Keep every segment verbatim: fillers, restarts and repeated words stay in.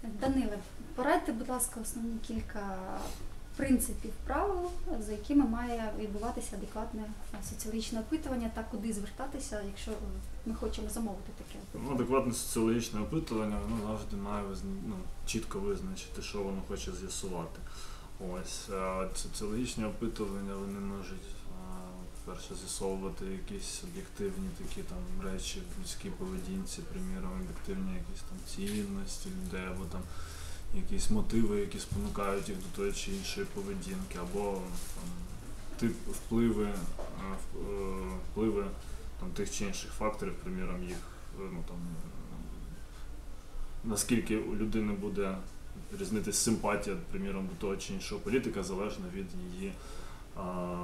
Даниле, порадьте, будь ласка, основні кілька принципів, правил, за якими має відбуватися адекватне соціологічне опитування та куди звертатися, якщо ми хочемо замовити таке опитування. Ну, адекватне соціологічне опитування, воно завжди має ну, чітко визначити, що воно хоче з'ясувати. Ось, а соціологічні опитування, вони можуть, перше, з'ясовувати якісь об'єктивні такі там речі в людській поведінці, приміром, об'єктивні якісь там цінності людей, або там якісь мотиви, які спонукають їх до тої чи іншої поведінки, або там, тип впливи, впливи там, тих чи інших факторів, приміром, їх, ну, там, наскільки у людини буде різнитись симпатія, приміром, до того чи іншого політика, залежно від її а,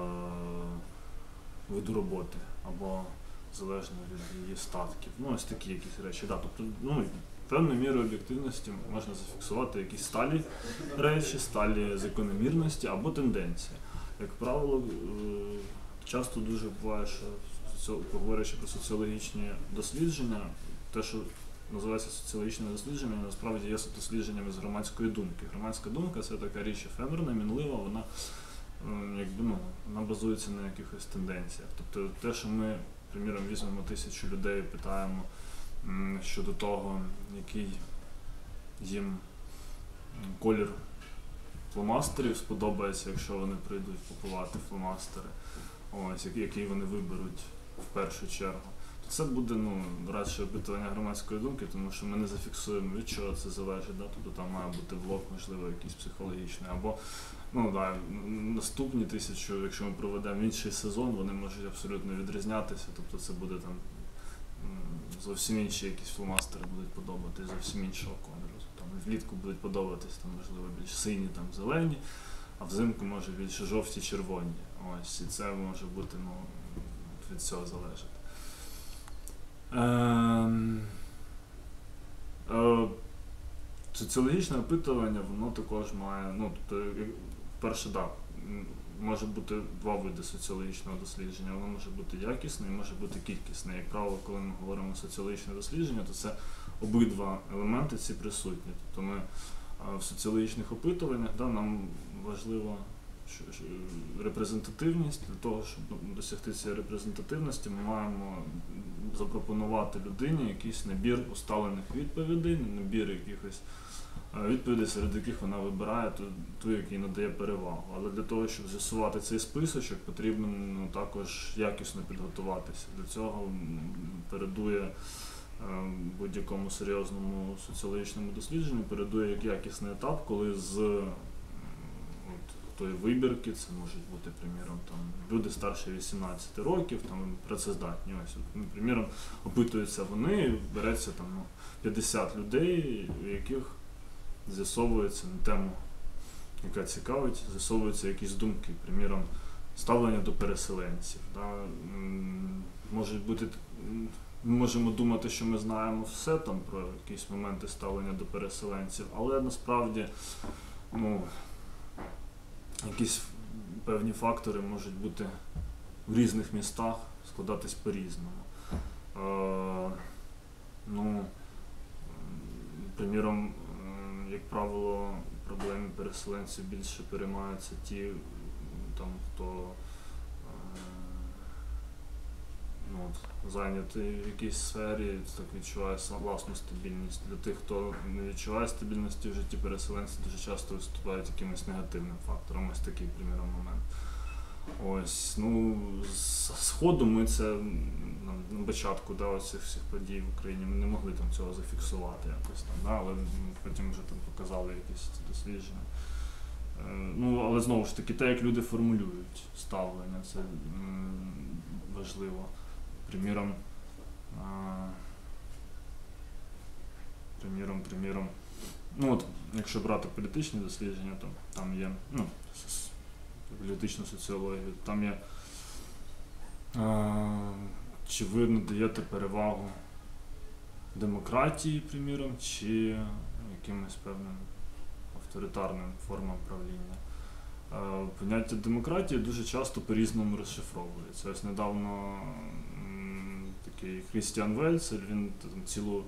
виду роботи, або залежно від її статків. Ну, ось такі якісь речі. Да, тобто, ну, певною мірою об'єктивності можна зафіксувати якісь сталі речі, сталі закономірності або тенденції. Як правило, часто дуже буває, що, говорячи про соціологічні дослідження, те, що називається соціологічне дослідження, насправді є дослідженнями з громадської думки. Громадська думка – це така річ ефемерна, мінлива, вона, якби, ну, вона базується на якихось тенденціях. Тобто те, що ми, приміром, візьмемо тисячу людей і питаємо щодо того, який їм колір фломастерів сподобається, якщо вони прийдуть купувати фломастери, ось, який вони виберуть в першу чергу, то це буде, ну, радше опитування громадської думки, тому що ми не зафіксуємо, від чого це залежить, да? Тобто там має бути блок, можливо, якийсь психологічний, або ну, да, наступні тисячу, якщо ми проведемо інший сезон, вони можуть абсолютно відрізнятися, тобто це буде там зовсім інші якісь фломастери будуть подобатись, зовсім іншого кольору. Там влітку будуть подобатись, там, можливо, більш сині, там, зелені, а взимку може більше жовті, червоні. Ось, і це може бути, ну, від цього залежати. Е, е, соціологічне опитування, воно також має, ну, тобто, перше, так, може бути два види соціологічного дослідження. Воно може бути якісне і може бути кількісне. Як правило, коли ми говоримо соціологічне дослідження, то це обидва елементи ці присутні. Тобто ми в соціологічних опитуваннях, да, нам важлива репрезентативність. Для того, щоб досягти цієї репрезентативності, ми маємо запропонувати людині якийсь набір усталених відповідей, набір якихось відповідей, серед яких вона вибирає ту, ту, який надає перевагу. Але для того, щоб з'ясувати цей списочок, потрібно, ну, також якісно підготуватися. Для цього передує е, будь-якому серйозному соціологічному дослідженню, передує як якісний етап, коли з от, тої вибірки, це можуть бути, приміром, там, люди старше вісімнадцяти років, там, працездатні. Ось, ну, приміром, опитуються вони, береться там, ну, п'ятдесят людей, у яких з'ясовується на тему, яка цікавить, з'ясовуються якісь думки, приміром, ставлення до переселенців. Да? Можуть бути, ми можемо думати, що ми знаємо все там про якісь моменти ставлення до переселенців, але насправді, ну, якісь певні фактори можуть бути в різних містах, складатись по-різному. Е, ну, приміром, як правило, проблеми переселенців більше переймаються ті, там, хто е, ну, зайнятий в якійсь сфері, так відчуває власну стабільність. Для тих, хто не відчуває стабільності в житті, переселенці дуже часто виступають якимось негативним фактором. Ось такий, приміром, момент. Ось, ну, з Сходу ми це на початку, да, цих всіх подій в Україні ми не могли там цього зафіксувати якось там, да, але потім вже там показали якісь дослідження. Е, ну, але знову ж таки, те, як люди формулюють ставлення, це м, важливо. Приміром, е, приміром, приміром, ну от, якщо брати політичні дослідження, то там є, ну, політичну соціологію, там є, е, чи ви надаєте перевагу демократії, приміром, чи якимось певним авторитарним формам правління. Е, поняття демократії дуже часто по-різному розшифровується. Ось недавно м, такий Крістіан Вельцель, він там цілу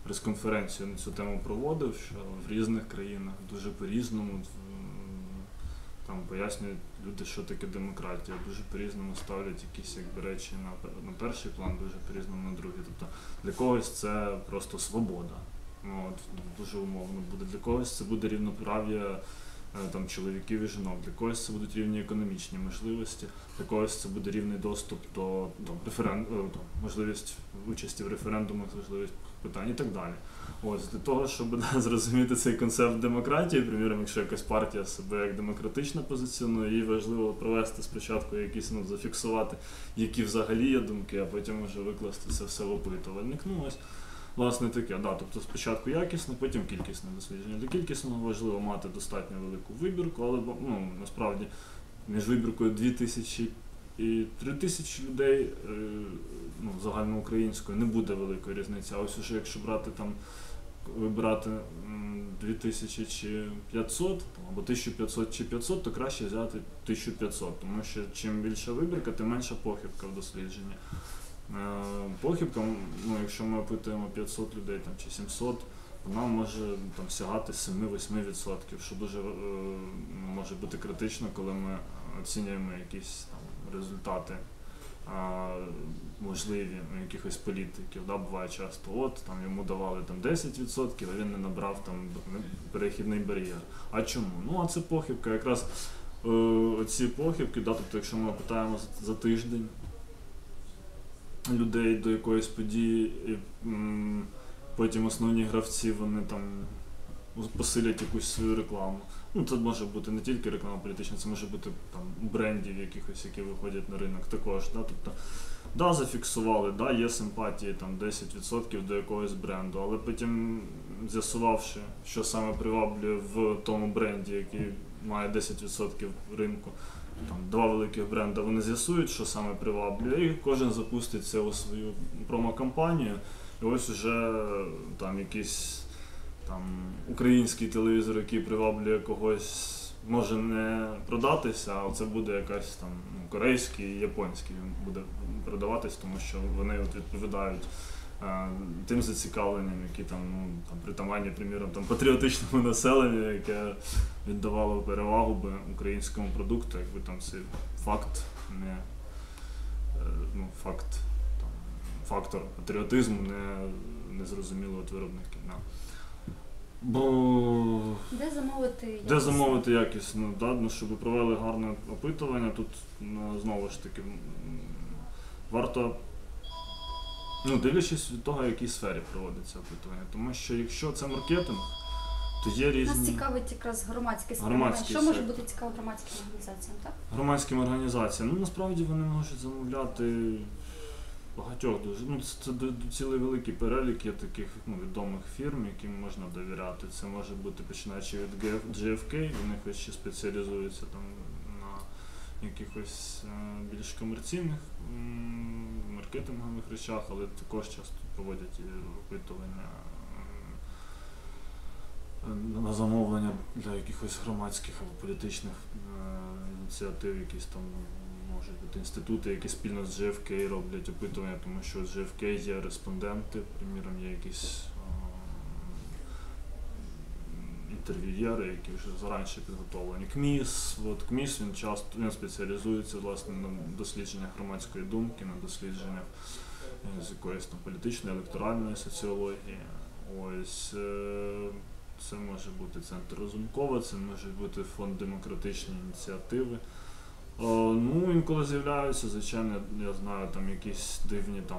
прес-конференцію на цю тему проводив, що в різних країнах дуже по-різному м, там пояснюють люди, що таке демократія, дуже по-різному ставлять якісь якби, речі на, пер- на перший план, дуже по-різному на другий. Тобто для когось це просто свобода. Ну, от, дуже умовно буде. Для когось це буде рівноправ'я е, там, чоловіків і жінок, для когось це будуть рівні економічні можливості, для когось це буде рівний доступ до, до, референ... е, до можливість участі в референдумах, можливість питань і так далі. Ось, для того, щоб да, зрозуміти цей концепт демократії, приміром, якщо якась партія себе як демократична позиціонує, їй важливо провести спочатку якісь, ну, зафіксувати, які взагалі є думки, а потім вже викласти це все в опитувальник. Ну, ось, власне, таке, да, тобто спочатку якісне, потім кількісне дослідження. Для кількісного важливо мати достатньо велику вибірку, але ну, насправді між вибіркою дві тисячі і три тисячі людей е, ну, загальноукраїнською не буде великої різниці. А ось уже якщо брати там, вибирати м, дві тисячі чи п'ятсот, там, або тисячу п'ятсот чи п'ятсот, то краще взяти тисячу п'ятсот, тому що чим більша вибірка, тим менша похибка в дослідженні. Е, Похибка, ну, якщо ми опитуємо п'ятсот людей там, чи сімсот, вона може там, сягати сім-вісім відсотків, що дуже е, може бути критично, коли ми оцінюємо якісь там, результати а, можливі у якихось політиків. Да, буває часто, от там йому давали там, десять відсотків, а він не набрав там, перехідний бар'єр. А чому? Ну, а це похибка. Якраз е, оці похибки, да, тобто, якщо ми питаємо за, за тиждень людей до якоїсь події, і м, потім основні гравці, вони там посилять якусь свою рекламу. Ну, це може бути не тільки реклама політична, це може бути там брендів якихось, які виходять на ринок також. Да? Тобто, да, зафіксували, да, є симпатії там десять відсотків до якогось бренду, але потім з'ясувавши, що саме приваблює в тому бренді, який має десять відсотків ринку, там два великих бренди, вони з'ясують, що саме приваблює, і кожен запустить це у свою промо-кампанію. І ось уже там якийсь там український телевізор, який приваблює когось, може не продатися, а це буде якась там ну, корейський, японський він буде продаватись, тому що вони от відповідають е, тим зацікавленням, які там, ну, там притаманні, приміром, там патріотичному населенню, яке віддавало перевагу би українському продукту, якби там цей факт не е, ну, факт там, фактор патріотизму не, не зрозуміло від виробників. Да. Бо Де замовити якісь? де замовити якісно, да? Ну, щоб провели гарне опитування, тут ну, знову ж таки м, варто, ну, дивлячись від того, в якій сфері проводиться опитування. Тому що якщо це маркетинг, то є різні Нас цікавить якраз громадське Громадський Що може сектор. бути цікаво громадським організаціям, так? громадським організаціям. Ну, насправді вони можуть замовляти багатьох дуже. Ну, це, це д- д- цілий великий перелік є таких ну, відомих фірм, яким можна довіряти. Це може бути починаючи від джі еф кей, вони хоч ще спеціалізуються там на якихось е, більш комерційних м, маркетингових речах, але також часто проводять і опитування е, на замовлення для якихось громадських або політичних е, ініціатив, якісь там можуть бути інститути, які спільно з джі еф кей роблять опитування, тому що з джі еф кей є респонденти, приміром, є якісь е, інтерв'юєри, які вже зараніше підготовлені. КМІС, от КМІС, він часто він спеціалізується власне на дослідженнях громадської думки, на дослідженнях е, з якоїсь там політичної, електоральної соціології. Ось е, це може бути центр Разумкова, це може бути фонд демократичні ініціативи. О, ну, інколи з'являються, звичайно, я знаю, там якісь дивні там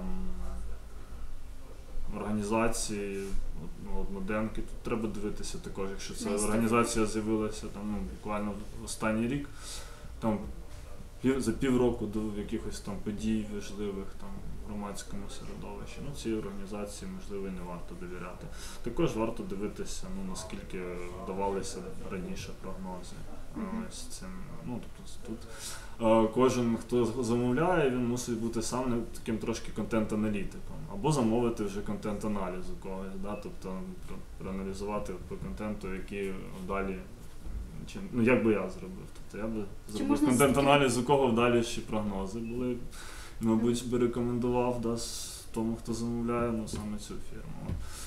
організації, от, ну, одноденки. Тут треба дивитися також, якщо ця Місто. організація з'явилася там, ну, буквально в останній рік, там пів, за півроку до якихось там подій важливих там в громадському середовищі. Ну, цій організації, можливо, і не варто довіряти. Також варто дивитися, ну, наскільки вдавалися раніше прогнози. Мгм. Ось цим, ну, тобто тут е, кожен, хто замовляє, він мусить бути сам не- таким трошки контент-аналітиком, або замовити вже контент-аналіз у когось, да? Тобто про- проаналізувати по контенту, який далі, чи, ну як би я зробив, тобто я би зробив можна контент-аналіз, у кого вдаліші прогнози були, мабуть, би рекомендував да, с- тому, хто замовляє, ну, саме цю фірму.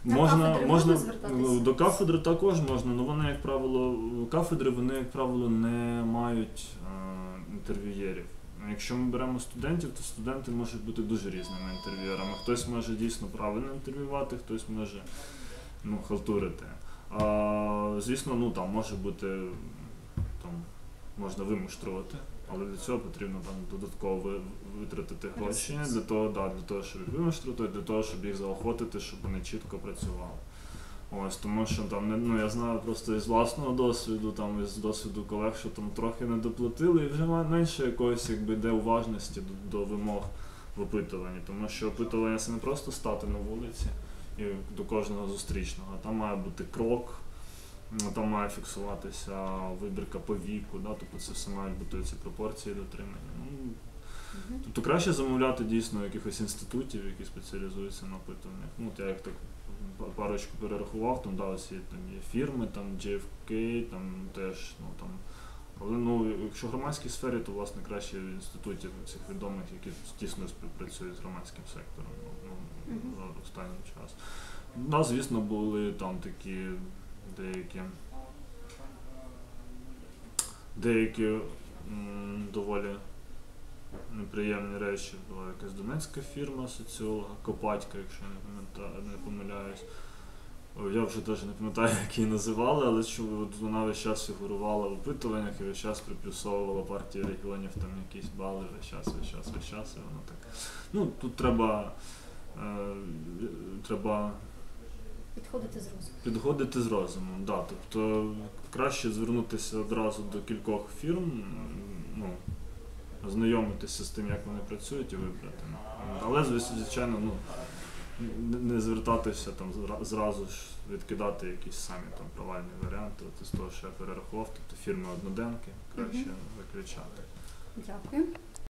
На Можна, кафедри можна можна звертатися? до кафедри також можна, але вони, як правило, кафедри вони, як правило, не мають е, інтерв'юєрів. Якщо ми беремо студентів, то студенти можуть бути дуже різними інтерв'юерами. Хтось може дійсно правильно інтерв'ювати, хтось може ну, халтурити. А, звісно, ну там може бути там можна вимуштрувати, але для цього потрібно там додатково ви- витратити гроші для того, да, для того, щоб їх вимуштрувати, для того, щоб їх заохотити, щоб вони чітко працювали. Ось, тому що там не- ну я знаю просто із власного досвіду, там із досвіду колег, що там трохи не доплатили і вже ма- менше якоїсь якби де уважності до, до вимог в опитуванні, тому що опитування це не просто стати на вулиці і до кожного зустрічного, а там має бути крок. Ну, там має фіксуватися вибірка по віку, да? Тобто це все мають бути ці пропорції дотримані. Ну, Мгм. тобто краще замовляти дійсно якихось інститутів, які спеціалізуються на опитуваннях. Ну, от я як так па- парочку перерахував, там, да, ось є, там є фірми, там джей еф кей, там теж, ну там. Але ну, якщо в громадській сфері, то власне краще в інститутів цих відомих, які тісно співпрацюють з громадським сектором ну, ну, Мгм. за останній час. У нас, звісно, були там такі деякі, деякі м, доволі неприємні речі. Була якась донецька фірма соціолога, Копатька, якщо я не пам'ятаю, не помиляюсь. О, я вже теж не пам'ятаю, як її називали, але що от вона весь час фігурувала в опитуваннях і весь час приплюсовувала партії регіонів там якісь бали, весь час, весь час, весь час, і воно так. Ну, тут треба, е, треба Підходити з розуму. підходити з розумом, да. Тобто краще звернутися одразу до кількох фірм, ну, ознайомитися з тим, як вони працюють і вибрати. Але, звісно, звичайно, ну, не- не звертатися там зра- зразу ж відкидати якісь самі там провальні варіанти. От із того, що я перерахував, тобто фірми одноденки краще Мгм. виключати. Дякую.